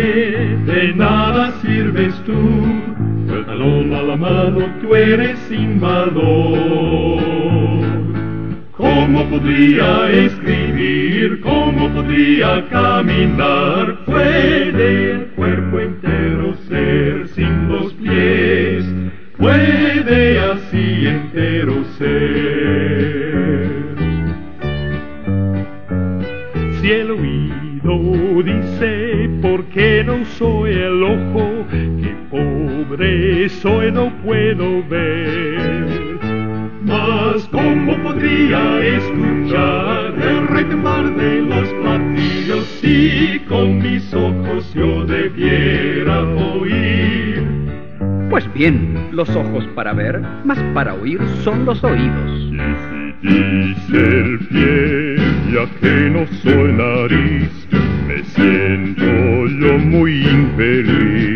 de nada sirves tú. El talón a la mano, tú eres sin valor. ¿Cómo podría escribir? ¿Cómo podría caminar? Puede el cuerpo entero ser sin los pies. Puede así entero ser. Si el oído dice, ¿por qué no soy el ojo? Que pobre soy, no puedo ver. Mas ¿cómo podría escuchar el retumbar de los platillos si con mis ojos yo debiera oír? Pues bien, los ojos para ver, mas para oír son los oídos. Y si dice el pie, ya que no soy nariz, me siento yo muy infeliz.